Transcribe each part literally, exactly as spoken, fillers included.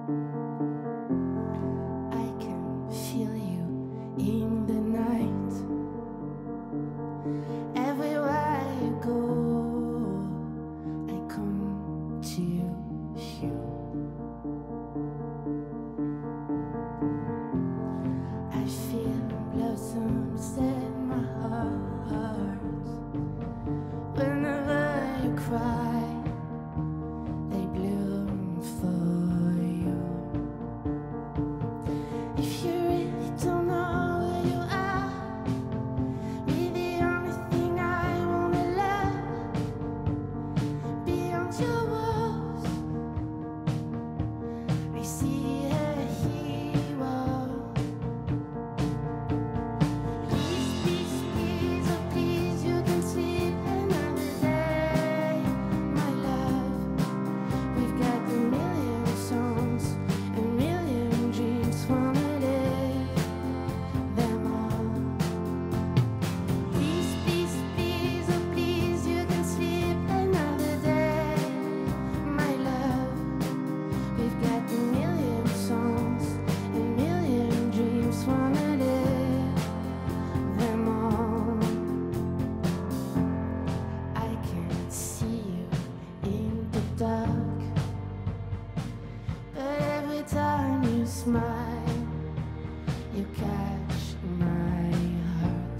I can feel you in the night. Everywhere you go, I come to you. I feel blossoms in my heart. Whenever you cry, they bloom for you. If you really don't know who you are, be the only thing I wanna love. Beyond your walls, I see a hero. Please, please, please, oh please, you can sleep another day, my love. We've got a million songs, a million dreams, wanna live them all. Please, please, please, oh please, you can sleep another day, my love. We've got a million songs, a million dreams, wanna live them all. I can't see you in the dark, but every time you smile, you catch my heart.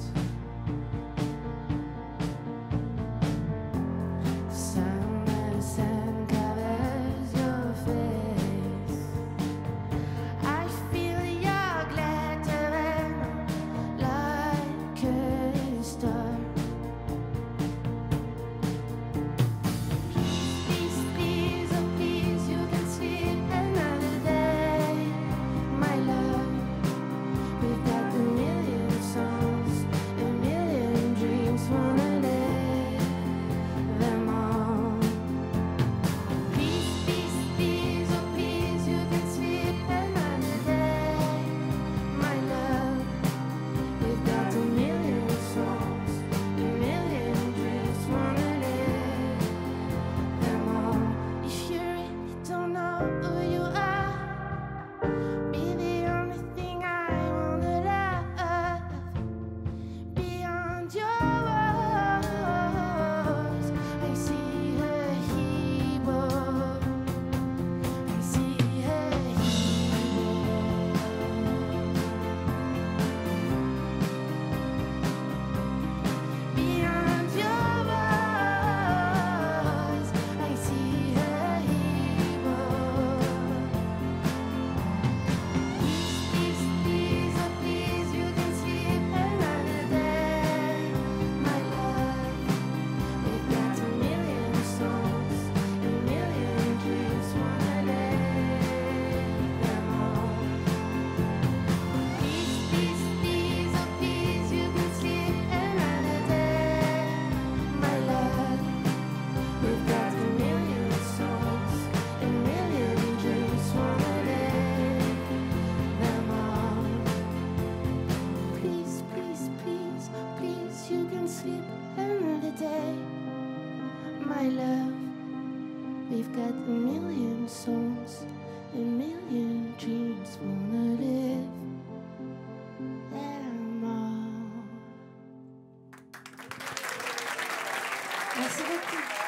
Summer sun covers your face. I feel your glittering like a star. Please, please, oh please, you can sleep another day, my love. We've got a million songs, a million dreams, wanna live them all. Please, please, please, oh please, you can sleep another day, my love. We've got a million songs, a million dreams, wanna live them all. If you really don't know who you are, be the only thing I wanna love. Beyond your walls, I see a hero. I see a hero. Beyond your walls, I see a hero. Please, please, oh please, you can sleep another day, my love. We've got a million songs, a million dreams, wanna live them all. Please, please, please, oh please, you can sleep another day, my love. We've got a million songs, a million dreams, wanna live them all. Please, please, please, please, you can sleep another day, my love. We've got a million songs, a million dreams, wanna live them all. Merci beaucoup.